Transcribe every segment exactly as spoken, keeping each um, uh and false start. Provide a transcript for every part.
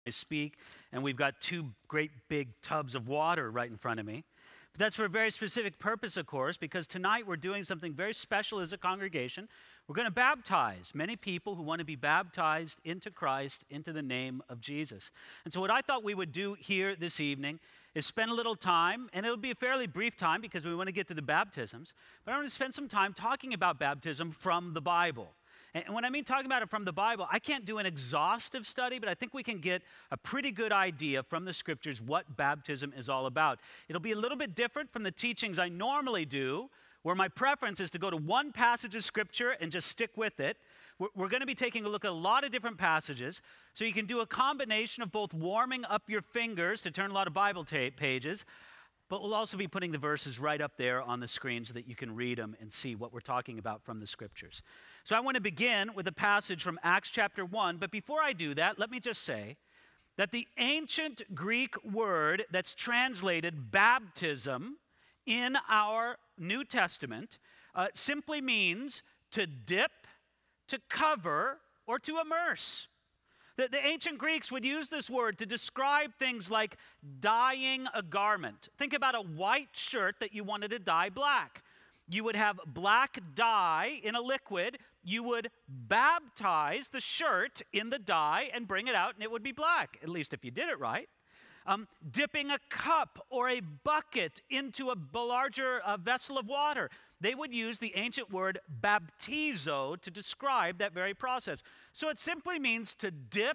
speak, and we've got two great big tubs of water right in front of me. But that's for a very specific purpose, of course, because tonight we're doing something very special as a congregation. We're going to baptize many people who want to be baptized into Christ, into the name of Jesus. And so what I thought we would do here this evening is spend a little time, and it'll be a fairly brief time because we want to get to the baptisms, but I want to spend some time talking about baptism from the Bible. And when I mean talking about it from the Bible, I can't do an exhaustive study, but I think we can get a pretty good idea from the scriptures what baptism is all about. It'll be a little bit different from the teachings I normally do, where my preference is to go to one passage of scripture and just stick with it. We're, we're going to be taking a look at a lot of different passages, so you can do a combination of both warming up your fingers to turn a lot of Bible tape pages, but we'll also be putting the verses right up there on the screen so that you can read them and see what we're talking about from the scriptures. So I want to begin with a passage from Acts chapter one, but before I do that, let me just say that the ancient Greek word that's translated baptism in our New Testament uh, simply means to dip, to cover, or to immerse. The, the ancient Greeks would use this word to describe things like dyeing a garment. Think about a white shirt that you wanted to dye black. You would have black dye in a liquid. You would baptize the shirt in the dye and bring it out, and it would be black, at least if you did it right. Um, dipping a cup or a bucket into a larger uh, vessel of water. They would use the ancient word baptizo to describe that very process. So it simply means to dip,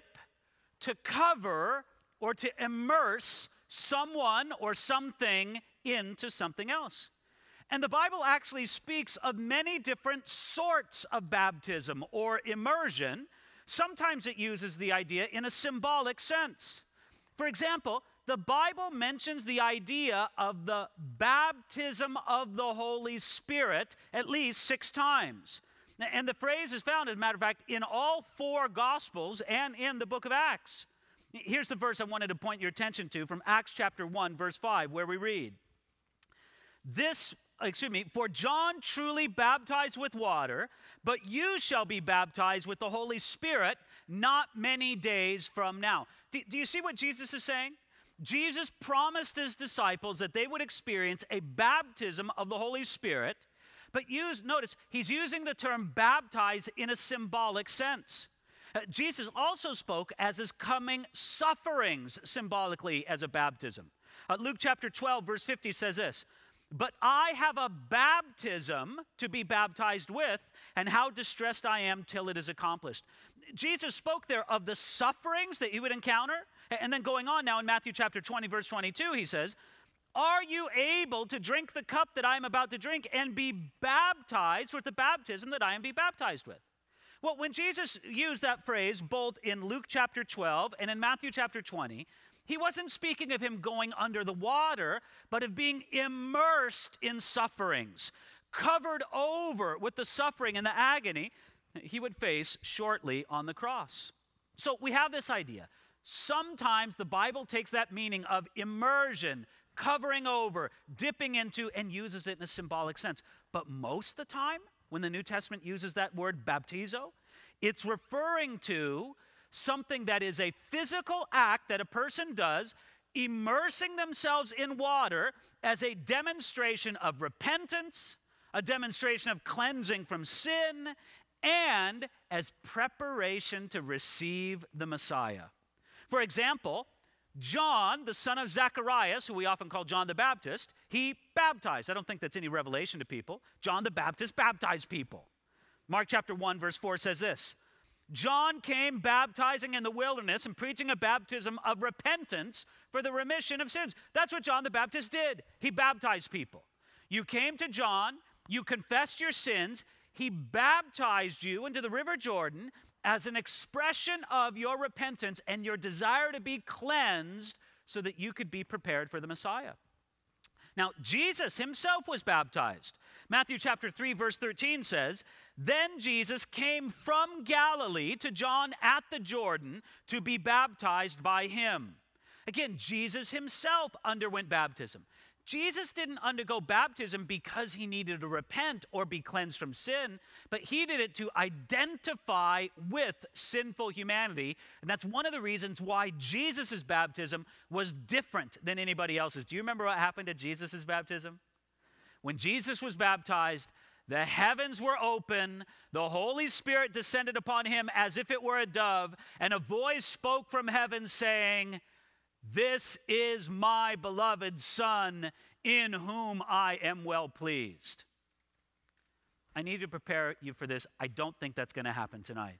to cover, or to immerse someone or something into something else. And the Bible actually speaks of many different sorts of baptism or immersion. Sometimes it uses the idea in a symbolic sense. For example, the Bible mentions the idea of the baptism of the Holy Spirit at least six times. And the phrase is found, as a matter of fact, in all four Gospels and in the book of Acts. Here's the verse I wanted to point your attention to from Acts chapter one, verse five, where we read, This, excuse me, for John truly baptized with water, but you shall be baptized with the Holy Spirit not many days from now. Do, do you see what Jesus is saying? Jesus promised his disciples that they would experience a baptism of the Holy Spirit, but use, notice, he's using the term baptize in a symbolic sense. Uh, Jesus also spoke as his coming sufferings symbolically as a baptism. Uh, Luke chapter twelve, verse fifty says this, But I have a baptism to be baptized with, and how distressed I am till it is accomplished. Jesus spoke there of the sufferings that he would encounter. And then going on now in Matthew chapter twenty, verse twenty-two, he says, Are you able to drink the cup that I am about to drink and be baptized with the baptism that I am be baptized with? Well, when Jesus used that phrase both in Luke chapter twelve and in Matthew chapter twenty, he wasn't speaking of him going under the water, but of being immersed in sufferings, covered over with the suffering and the agony he would face shortly on the cross. So we have this idea. Sometimes the Bible takes that meaning of immersion, covering over, dipping into, and uses it in a symbolic sense. But most of the time, when the New Testament uses that word baptizo, it's referring to something that is a physical act that a person does, immersing themselves in water as a demonstration of repentance, a demonstration of cleansing from sin, and as preparation to receive the Messiah. For example, John, the son of Zacharias, who we often call John the Baptist, he baptized. I don't think that's any revelation to people. John the Baptist baptized people. Mark chapter one, verse four says this, John came baptizing in the wilderness and preaching a baptism of repentance for the remission of sins. That's what John the Baptist did. He baptized people. You came to John, you confessed your sins, he baptized you into the river Jordan as an expression of your repentance and your desire to be cleansed so that you could be prepared for the Messiah. Now, Jesus himself was baptized. Matthew chapter three, verse thirteen says, Then Jesus came from Galilee to John at the Jordan to be baptized by him. Again, Jesus himself underwent baptism. Jesus didn't undergo baptism because he needed to repent or be cleansed from sin, but he did it to identify with sinful humanity. And that's one of the reasons why Jesus' baptism was different than anybody else's. Do you remember what happened at Jesus' baptism? When Jesus was baptized, the heavens were open, the Holy Spirit descended upon him as if it were a dove, and a voice spoke from heaven saying, "This is my beloved Son, in whom I am well pleased." I need to prepare you for this. I don't think that's going to happen tonight.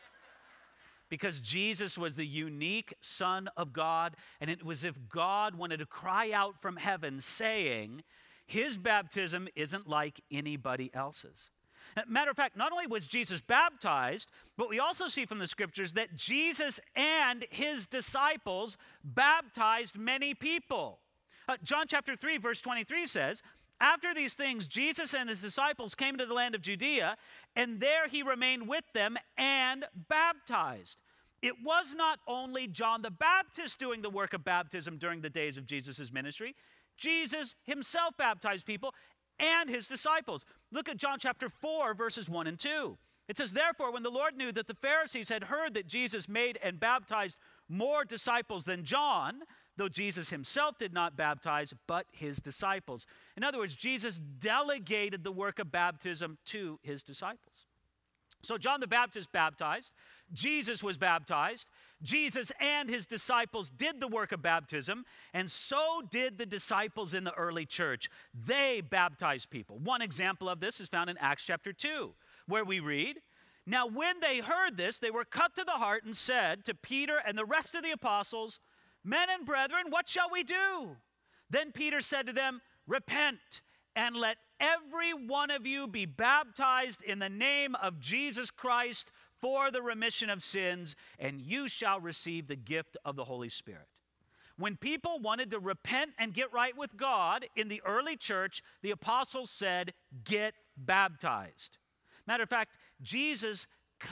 Because Jesus was the unique Son of God, and it was as if God wanted to cry out from heaven saying, his baptism isn't like anybody else's. Matter of fact, not only was Jesus baptized, but we also see from the scriptures that Jesus and his disciples baptized many people. Uh, John chapter three, verse twenty-three says, "After these things, Jesus and his disciples came to the land of Judea, and there he remained with them and baptized." It was not only John the Baptist doing the work of baptism during the days of Jesus' ministry. Jesus himself baptized people and his disciples. Look at John chapter four, verses one and two. It says, "Therefore, when the Lord knew that the Pharisees had heard that Jesus made and baptized more disciples than John, though Jesus himself did not baptize, but his disciples." In other words, Jesus delegated the work of baptism to his disciples. So John the Baptist baptized, Jesus was baptized, Jesus and his disciples did the work of baptism, and so did the disciples in the early church. They baptized people. One example of this is found in Acts chapter two, where we read, "Now when they heard this, they were cut to the heart and said to Peter and the rest of the apostles, 'Men and brethren, what shall we do?' Then Peter said to them, 'Repent, and let every one of you be baptized in the name of Jesus Christ for the remission of sins, and you shall receive the gift of the Holy Spirit.'" When people wanted to repent and get right with God in the early church, the apostles said, "Get baptized." Matter of fact, Jesus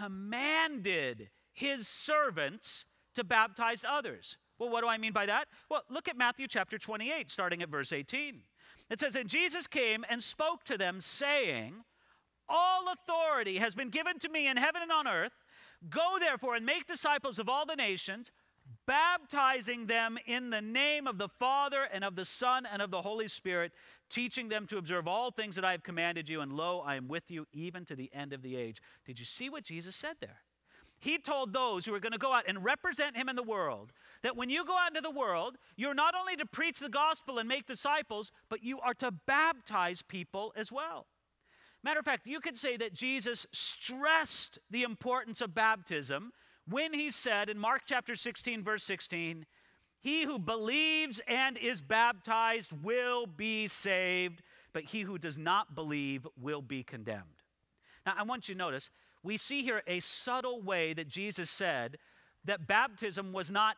commanded his servants to baptize others. Well, what do I mean by that? Well, look at Matthew chapter twenty-eight, starting at verse eighteen. It says, "And Jesus came and spoke to them, saying, 'All authority has been given to me in heaven and on earth. Go therefore and make disciples of all the nations, baptizing them in the name of the Father and of the Son and of the Holy Spirit, teaching them to observe all things that I have commanded you. And lo, I am with you even to the end of the age.'" Did you see what Jesus said there? He told those who were going to go out and represent him in the world that when you go out into the world, you're not only to preach the gospel and make disciples, but you are to baptize people as well. Matter of fact, you could say that Jesus stressed the importance of baptism when he said in Mark chapter sixteen, verse sixteen, "He who believes and is baptized will be saved, but he who does not believe will be condemned." Now, I want you to notice, we see here a subtle way that Jesus said that baptism was not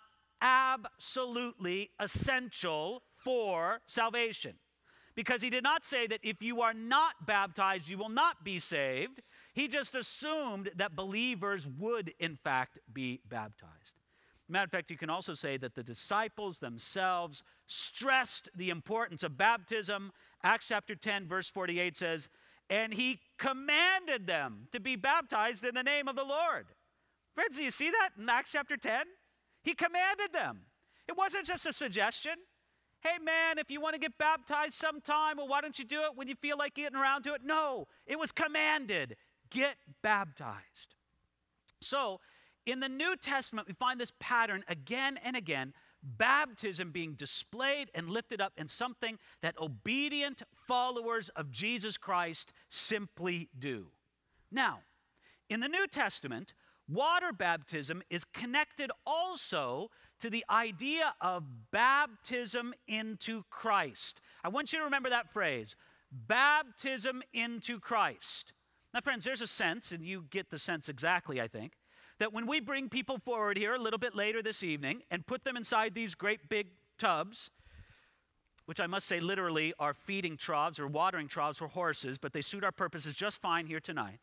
absolutely essential for salvation. Because he did not say that if you are not baptized, you will not be saved. He just assumed that believers would, in fact, be baptized. Matter of fact, you can also say that the disciples themselves stressed the importance of baptism. Acts chapter ten, verse forty-eight says, "And he commanded them to be baptized in the name of the Lord." Friends, do you see that in Acts chapter ten? He commanded them. It wasn't just a suggestion. Hey man, if you want to get baptized sometime, well, why don't you do it when you feel like getting around to it? No, it was commanded. Get baptized. So, in the New Testament, we find this pattern again and again, baptism being displayed and lifted up in something that obedient followers of Jesus Christ simply do. Now, in the New Testament, water baptism is connected also to the idea of baptism into Christ. I want you to remember that phrase, baptism into Christ. Now, friends, there's a sense, and you get the sense exactly, I think, that when we bring people forward here a little bit later this evening and put them inside these great big tubs, which I must say literally are feeding troughs or watering troughs for horses, but they suit our purposes just fine here tonight.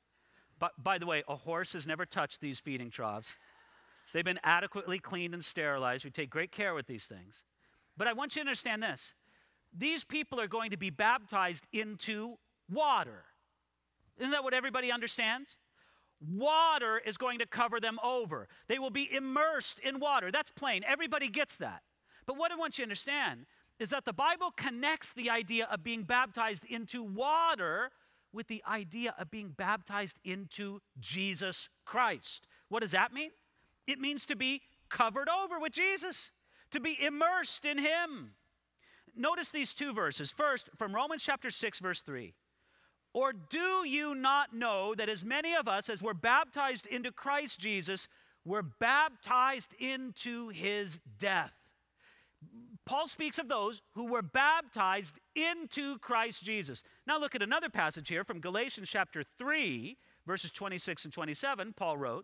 But by the way, a horse has never touched these feeding troughs. They've been adequately cleaned and sterilized. We take great care with these things. But I want you to understand this. these people are going to be baptized into water. Isn't that what everybody understands? Water is going to cover them over. They will be immersed in water. That's plain. Everybody gets that. But what I want you to understand is that the Bible connects the idea of being baptized into water with the idea of being baptized into Jesus Christ. What does that mean? It means to be covered over with Jesus, to be immersed in him. Notice these two verses. First, from Romans chapter six, verse three. Or do you not know that as many of us as were baptized into Christ Jesus were baptized into his death? Paul speaks of those who were baptized into Christ Jesus. Now look at another passage here from Galatians chapter three, verses twenty-six and twenty-seven. Paul wrote,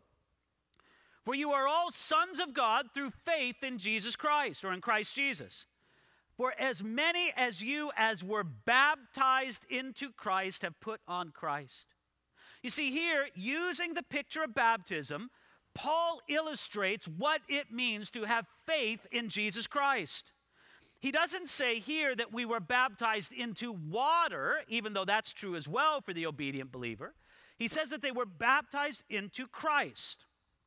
for you are all sons of God through faith in Jesus Christ, or in Christ Jesus. For as many as you as were baptized into Christ have put on Christ. You see here, using the picture of baptism, Paul illustrates what it means to have faith in Jesus Christ. He doesn't say here that we were baptized into water, even though that's true as well for the obedient believer. He says that they were baptized into Christ.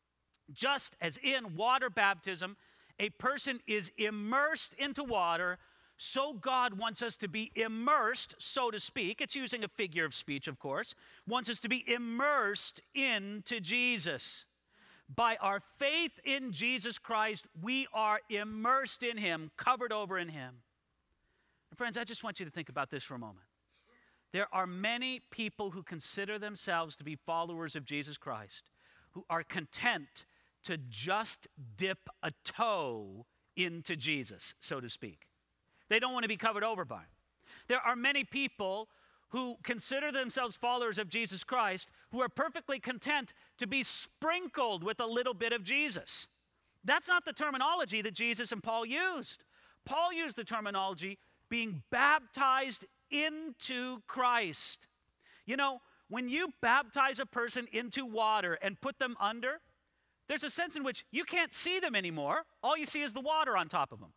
Just as in water baptism, a person is immersed into water, so God wants us to be immersed, so to speak. It's using a figure of speech, of course. Wants us to be immersed into Jesus. By our faith in Jesus Christ, we are immersed in him, covered over in him. And friends, I just want you to think about this for a moment. There are many people who consider themselves to be followers of Jesus Christ, who are content to just dip a toe into Jesus, so to speak. They don't want to be covered over by him. There are many people who consider themselves followers of Jesus Christ who are perfectly content to be sprinkled with a little bit of Jesus. That's not the terminology that Jesus and Paul used. Paul used the terminology being baptized into Christ. You know, when you baptize a person into water and put them under, there's a sense in which you can't see them anymore. All you see is the water on top of them.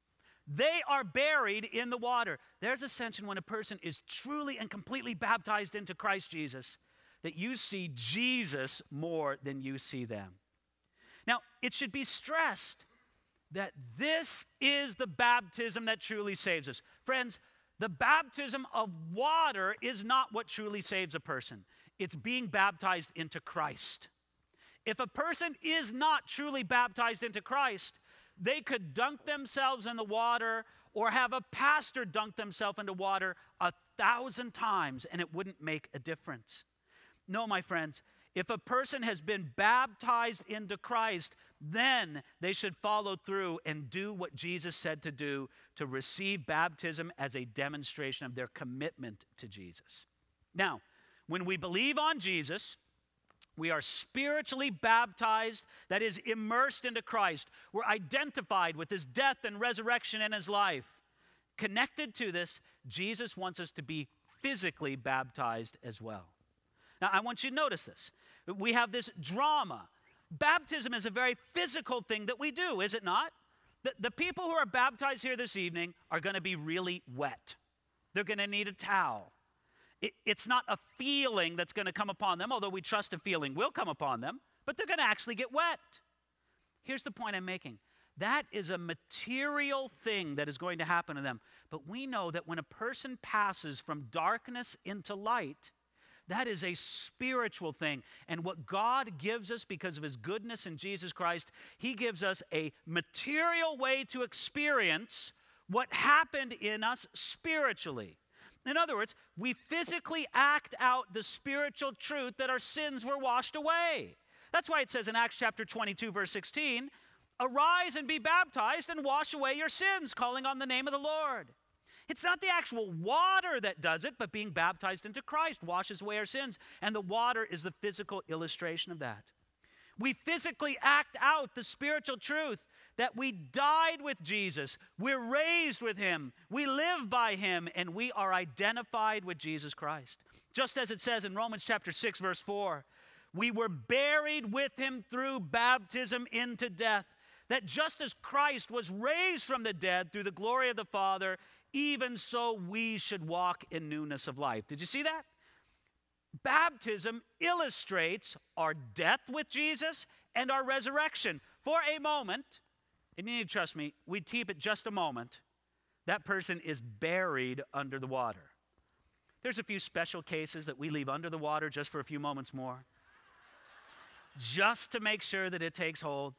They are buried in the water. There's a sense in when a person is truly and completely baptized into Christ Jesus that you see Jesus more than you see them. Now, it should be stressed that this is the baptism that truly saves us. Friends, the baptism of water is not what truly saves a person. It's being baptized into Christ. If a person is not truly baptized into Christ, they could dunk themselves in the water or have a pastor dunk themselves into water a thousand times and it wouldn't make a difference. No, my friends, if a person has been baptized into Christ, then they should follow through and do what Jesus said to do, to receive baptism as a demonstration of their commitment to Jesus. Now, when we believe on Jesus, we are spiritually baptized, that is, immersed into Christ. We're identified with his death and resurrection in his life. Connected to this, Jesus wants us to be physically baptized as well. Now, I want you to notice this. We have this drama. Baptism is a very physical thing that we do, is it not? The, the people who are baptized here this evening are going to be really wet. They're going to need a towel. It, it's not a feeling that's going to come upon them, although we trust a feeling will come upon them, but they're going to actually get wet. Here's the point I'm making. That is a material thing that is going to happen to them. But we know that when a person passes from darkness into light, that is a spiritual thing. And what God gives us because of his goodness in Jesus Christ, he gives us a material way to experience what happened in us spiritually. In other words, we physically act out the spiritual truth that our sins were washed away. That's why it says in Acts chapter twenty-two, verse sixteen, arise and be baptized and wash away your sins, calling on the name of the Lord. It's not the actual water that does it, but being baptized into Christ washes away our sins. And the water is the physical illustration of that. We physically act out the spiritual truth that we died with Jesus, we're raised with him, we live by him, and we are identified with Jesus Christ. Just as it says in Romans chapter six, verse four, we were buried with him through baptism into death, that just as Christ was raised from the dead through the glory of the Father, even so we should walk in newness of life. Did you see that? Baptism illustrates our death with Jesus and our resurrection. For a moment, and you need to trust me, we keep it just a moment, that person is buried under the water. There's a few special cases that we leave under the water just for a few moments more, just to make sure that it takes hold.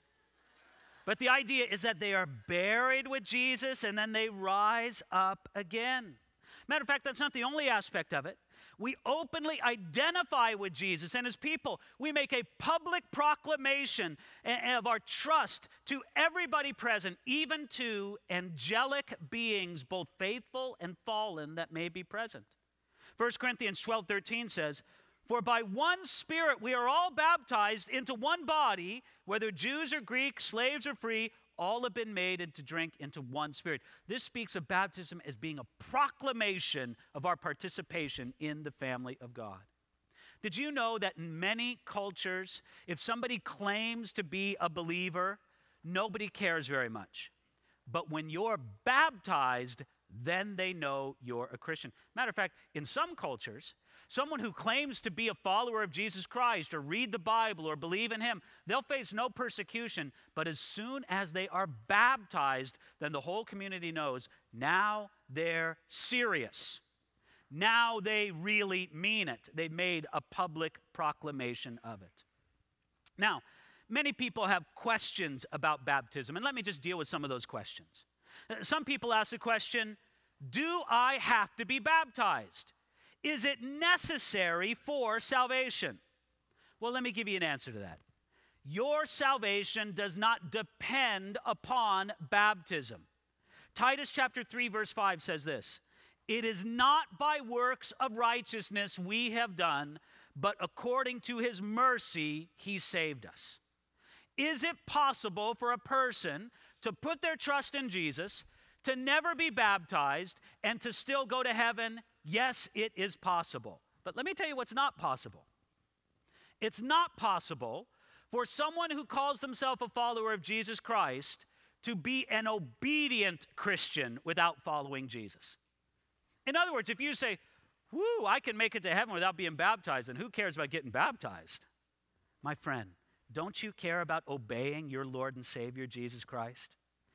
But the idea is that they are buried with Jesus and then they rise up again. Matter of fact, that's not the only aspect of it. We openly identify with Jesus and his people. We make a public proclamation of our trust to everybody present, even to angelic beings, both faithful and fallen, that may be present. First Corinthians twelve thirteen says, "For by one Spirit we are all baptized into one body, whether Jews or Greeks, slaves or free, all have been made and to drink into one Spirit." This speaks of baptism as being a proclamation of our participation in the family of God. Did you know that in many cultures, if somebody claims to be a believer, nobody cares very much. But when you're baptized, then they know you're a Christian. Matter of fact, in some cultures, someone who claims to be a follower of Jesus Christ or read the Bible or believe in him, they'll face no persecution. But as soon as they are baptized, then the whole community knows now they're serious. Now they really mean it. They made a public proclamation of it. Now, many people have questions about baptism, and let me just deal with some of those questions. Some people ask the question, do I have to be baptized? Is it necessary for salvation? Well, let me give you an answer to that. Your salvation does not depend upon baptism. Titus chapter three, verse five says this, "It is not by works of righteousness we have done, but according to his mercy he saved us." Is it possible for a person to put their trust in Jesus, to never be baptized, and to still go to heaven? Yes, it is possible. But let me tell you what's not possible. It's not possible for someone who calls themselves a follower of Jesus Christ to be an obedient Christian without following Jesus. In other words, if you say, whoo, I can make it to heaven without being baptized, then who cares about getting baptized? My friend, don't you care about obeying your Lord and Savior, Jesus Christ?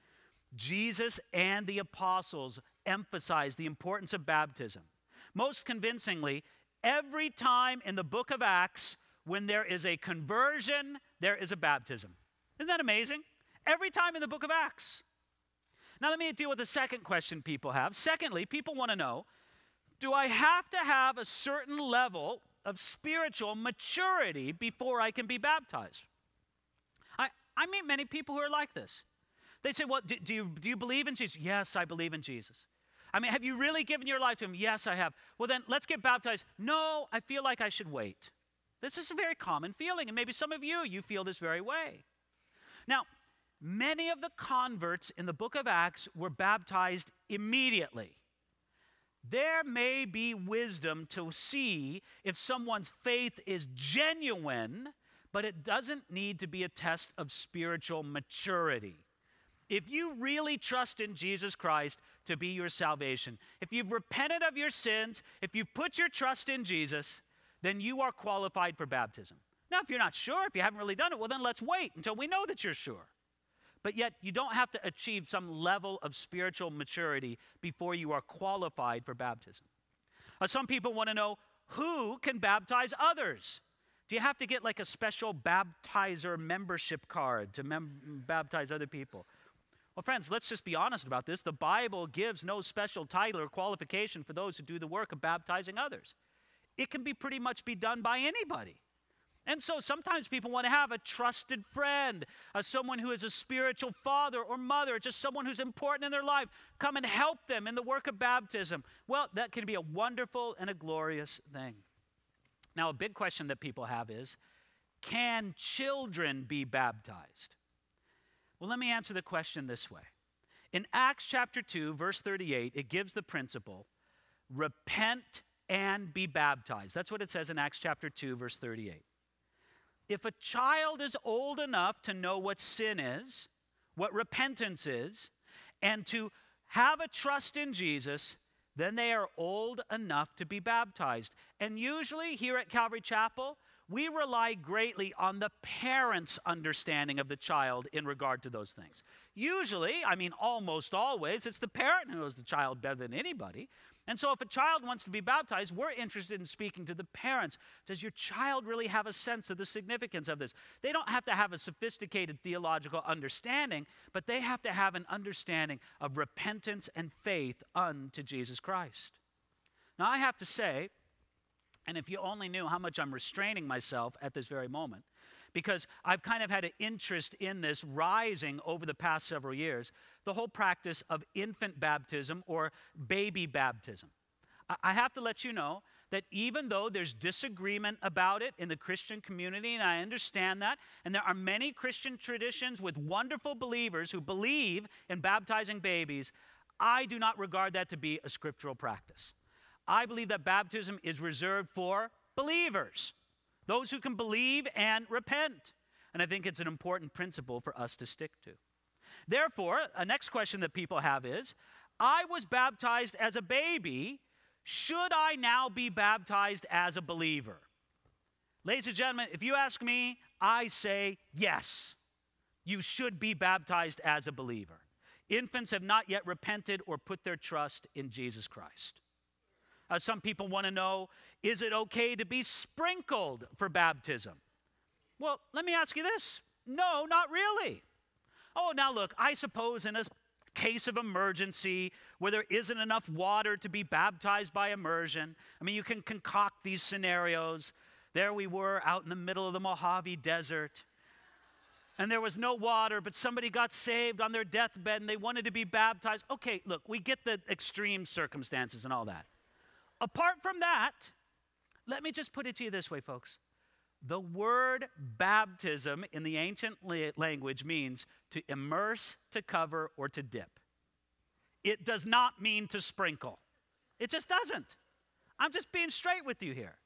Jesus and the apostles emphasized the importance of baptism. Most convincingly, every time in the book of Acts, when there is a conversion, there is a baptism. Isn't that amazing? Every time in the book of Acts. Now let me deal with the second question people have. Secondly, people want to know, do I have to have a certain level of spiritual maturity before I can be baptized? I, I meet many people who are like this. They say, well, do, do, you, do you believe in Jesus? Yes, I believe in Jesus. I mean, have you really given your life to him? Yes, I have. Well, then let's get baptized. No, I feel like I should wait. This is a very common feeling, and maybe some of you, you feel this very way. Now, many of the converts in the book of Acts were baptized immediately. There may be wisdom to see if someone's faith is genuine, but it doesn't need to be a test of spiritual maturity. If you really trust in Jesus Christ to be your salvation, if you've repented of your sins, if you've put your trust in Jesus, then you are qualified for baptism. Now, if you're not sure, if you haven't really done it, well, then let's wait until we know that you're sure. But yet, you don't have to achieve some level of spiritual maturity before you are qualified for baptism. Uh, some people want to know, who can baptize others? Do you have to get like a special baptizer membership card to mem- baptize other people? Well, friends, let's just be honest about this. The Bible gives no special title or qualification for those who do the work of baptizing others. It can be pretty much be done by anybody. And so sometimes people want to have a trusted friend, uh, someone who is a spiritual father or mother, just someone who's important in their life, come and help them in the work of baptism. Well, that can be a wonderful and a glorious thing. Now, a big question that people have is, can children be baptized? Well, let me answer the question this way. In Acts chapter two, verse thirty-eight, it gives the principle, repent and be baptized. That's what it says in Acts chapter two, verse thirty-eight. If a child is old enough to know what sin is, what repentance is and to have a trust in Jesus, then they are old enough to be baptized. And usually here at Calvary Chapel, we rely greatly on the parents' understanding of the child in regard to those things. Usually, I mean almost always, it's the parent who knows the child better than anybody. And so if a child wants to be baptized, we're interested in speaking to the parents. Does your child really have a sense of the significance of this? They don't have to have a sophisticated theological understanding, but they have to have an understanding of repentance and faith unto Jesus Christ. Now I have to say, and if you only knew how much I'm restraining myself at this very moment, because I've kind of had an interest in this rising over the past several years, the whole practice of infant baptism or baby baptism. I have to let you know that even though there's disagreement about it in the Christian community, and I understand that, and there are many Christian traditions with wonderful believers who believe in baptizing babies, I do not regard that to be a scriptural practice. I believe that baptism is reserved for believers, those who can believe and repent. And I think it's an important principle for us to stick to. Therefore, a next question that people have is, I was baptized as a baby. Should I now be baptized as a believer? Ladies and gentlemen, if you ask me, I say yes. You should be baptized as a believer. Infants have not yet repented or put their trust in Jesus Christ. Uh, some people want to know, is it okay to be sprinkled for baptism? Well, let me ask you this. No, not really. Oh, now look, I suppose in a case of emergency where there isn't enough water to be baptized by immersion, I mean, you can concoct these scenarios. There we were out in the middle of the Mojave Desert, and there was no water, but somebody got saved on their deathbed and they wanted to be baptized. Okay, look, we get the extreme circumstances and all that. Apart from that, let me just put it to you this way, folks. The word baptism in the ancient la- language means to immerse, to cover, or to dip. It does not mean to sprinkle. It just doesn't. I'm just being straight with you here.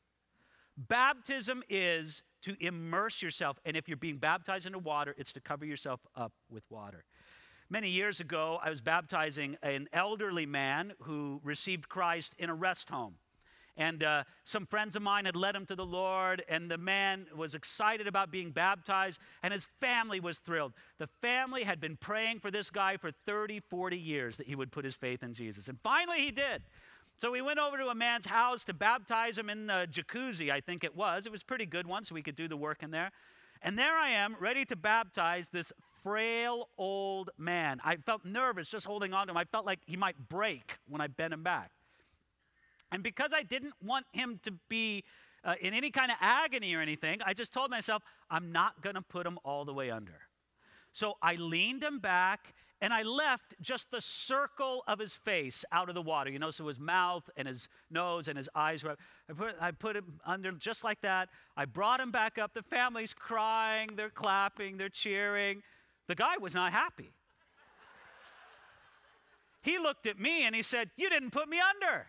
Baptism is to immerse yourself, and if you're being baptized into water, it's to cover yourself up with water. Many years ago, I was baptizing an elderly man who received Christ in a rest home. And uh, some friends of mine had led him to the Lord, and the man was excited about being baptized, and his family was thrilled. The family had been praying for this guy for thirty, forty years that he would put his faith in Jesus. And finally he did. So we went over to a man's house to baptize him in the jacuzzi, I think it was. It was a pretty good one, so we could do the work in there. And there I am, ready to baptize this frail old man. I felt nervous just holding on to him. I felt like he might break when I bent him back. And because I didn't want him to be uh, in any kind of agony or anything, I just told myself, I'm not going to put him all the way under. So I leaned him back, and I left just the circle of his face out of the water. You know, so his mouth and his nose and his eyes were, I put, I put him under just like that. I brought him back up. The family's crying, they're clapping, they're cheering. The guy was not happy. He looked at me and he said, "You didn't put me under."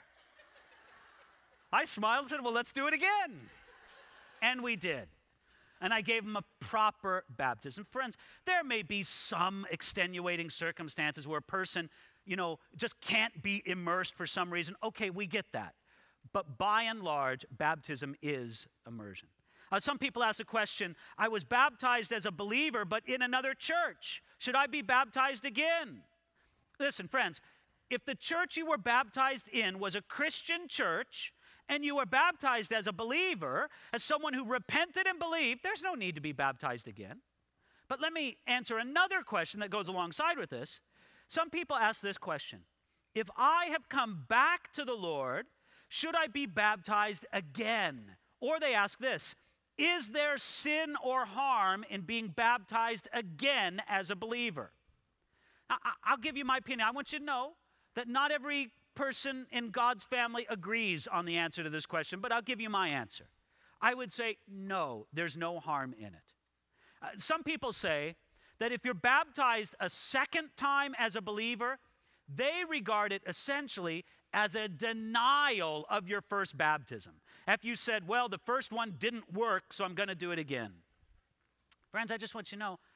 I smiled and said, "Well, let's do it again." And we did. And I gave him a proper baptism. Friends, there may be some extenuating circumstances where a person, you know, just can't be immersed for some reason. Okay, we get that. But by and large, baptism is immersion. Uh, some people ask the question, I was baptized as a believer, but in another church. Should I be baptized again? Listen, friends, if the church you were baptized in was a Christian church, and you were baptized as a believer, as someone who repented and believed, there's no need to be baptized again. But let me answer another question that goes alongside with this. Some people ask this question: if I have come back to the Lord, should I be baptized again? Or they ask this: is there sin or harm in being baptized again as a believer? Now, I'll give you my opinion. I want you to know that not every person in God's family agrees on the answer to this question, but I'll give you my answer. I would say no, there's no harm in it. Uh, some people say that if you're baptized a second time as a believer, they regard it essentially as a denial of your first baptism. If you said, well, the first one didn't work, so I'm going to do it again. Friends, I just want you to know,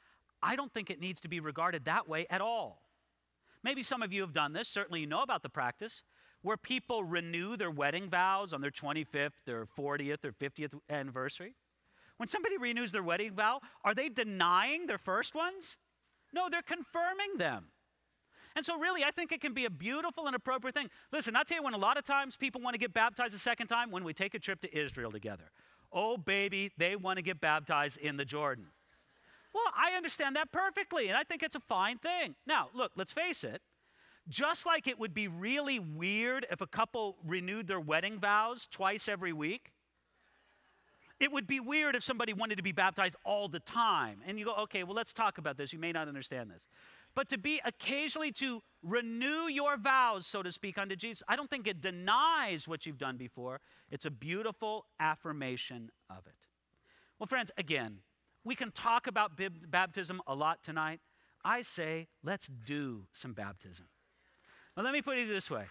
I don't think it needs to be regarded that way at all. Maybe some of you have done this. Certainly you know about the practice where people renew their wedding vows on their twenty-fifth or fortieth or fiftieth anniversary. When somebody renews their wedding vow, are they denying their first ones? No, they're confirming them. And so really, I think it can be a beautiful and appropriate thing. Listen, I'll tell you when a lot of times people want to get baptized a second time, when we take a trip to Israel together. Oh, baby, they want to get baptized in the Jordan. Well, I understand that perfectly, and I think it's a fine thing. Now, look, let's face it. Just like it would be really weird if a couple renewed their wedding vows twice every week, it would be weird if somebody wanted to be baptized all the time. And you go, okay, well, let's talk about this. You may not understand this. But to be occasionally to renew your vows, so to speak, unto Jesus, I don't think it denies what you've done before. It's a beautiful affirmation of it. Well, friends, again, we can talk about baptism a lot tonight. I say, let's do some baptism. Now, let me put it this way.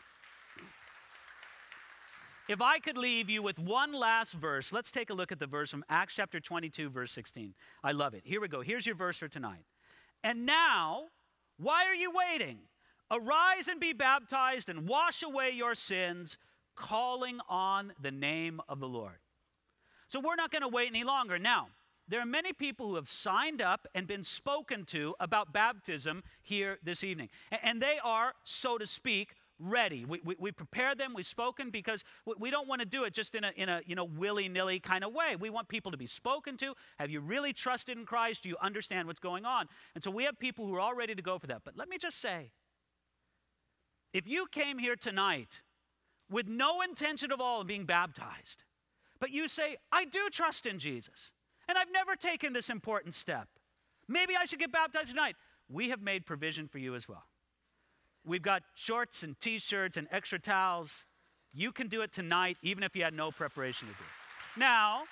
If I could leave you with one last verse, let's take a look at the verse from Acts chapter twenty-two, verse sixteen. I love it. Here we go. Here's your verse for tonight. And now, why are you waiting? Arise and be baptized and wash away your sins, calling on the name of the Lord. So we're not going to wait any longer. Now, there are many people who have signed up and been spoken to about baptism here this evening. And they are, so to speak, ready. We, we, we prepared them, we've spoken, because we, we don't want to do it just in a, in a you know, willy-nilly kind of way. We want people to be spoken to. Have you really trusted in Christ? Do you understand what's going on? And so we have people who are all ready to go for that. But let me just say, if you came here tonight with no intention of all of being baptized, but you say, I do trust in Jesus, and I've never taken this important step. Maybe I should get baptized tonight. We have made provision for you as well. We've got shorts and T-shirts and extra towels. You can do it tonight, even if you had no preparation to do it. Now,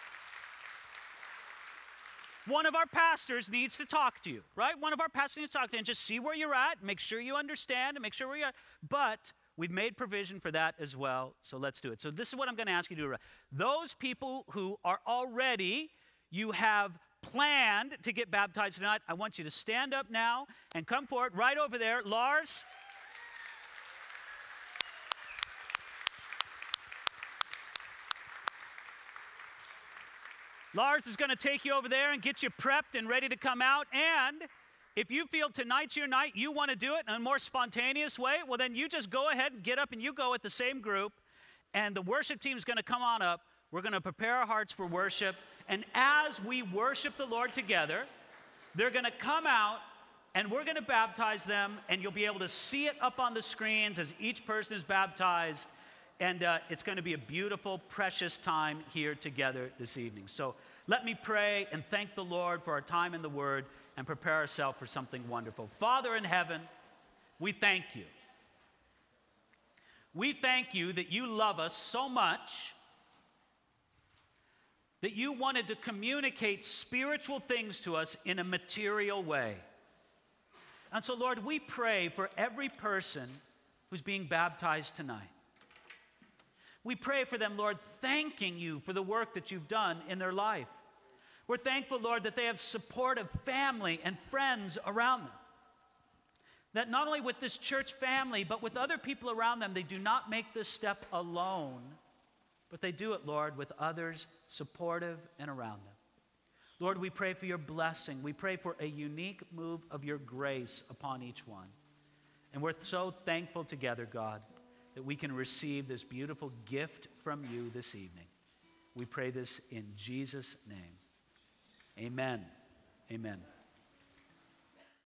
one of our pastors needs to talk to you, right? One of our pastors needs to talk to you and just see where you're at, make sure you understand, and make sure where you're at. But we've made provision for that as well, so let's do it. So this is what I'm going to ask you to do. Those people who are already, you have planned to get baptized tonight, I want you to stand up now and come forward right over there. Lars. Lars is going to take you over there and get you prepped and ready to come out. And if you feel tonight's your night, you want to do it in a more spontaneous way, well, then you just go ahead and get up and you go with the same group. And the worship team is going to come on up. We're going to prepare our hearts for worship. And as we worship the Lord together, they're going to come out and we're going to baptize them. And you'll be able to see it up on the screens as each person is baptized. And uh, it's going to be a beautiful, precious time here together this evening. So let me pray and thank the Lord for our time in the Word and prepare ourselves for something wonderful. Father in heaven, we thank you. We thank you that you love us so much that you wanted to communicate spiritual things to us in a material way. And so, Lord, we pray for every person who's being baptized tonight. We pray for them, Lord, thanking you for the work that you've done in their life. We're thankful, Lord, that they have supportive family and friends around them. That not only with this church family, but with other people around them, they do not make this step alone, but they do it, Lord, with others supportive and around them. Lord, we pray for your blessing. We pray for a unique move of your grace upon each one. And we're so thankful together, God, that we can receive this beautiful gift from you this evening. We pray this in Jesus' name. Amen. Amen.